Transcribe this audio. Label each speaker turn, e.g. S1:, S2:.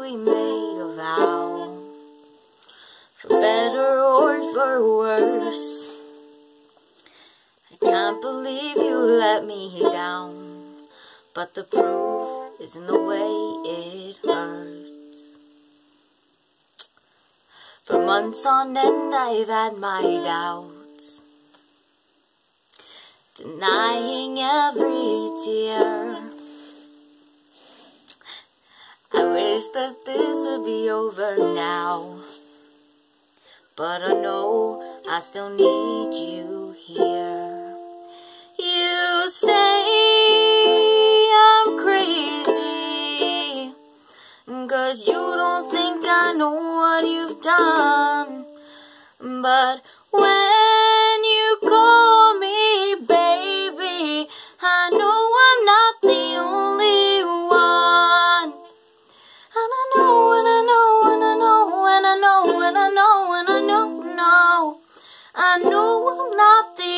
S1: we made a vow, for better or for worse. I can't believe you let me down, but the proof is in the way it hurts. For months on end I've had my doubts, denying every tear. I wish that this would be over now, but I know I still need you here. You say I'm crazy, 'cause you don't think I know what you've done. But when you call me baby, I know I'm not the only one. And I know, and I know, and I know, and I know, and I know, and I know, I know I'm not the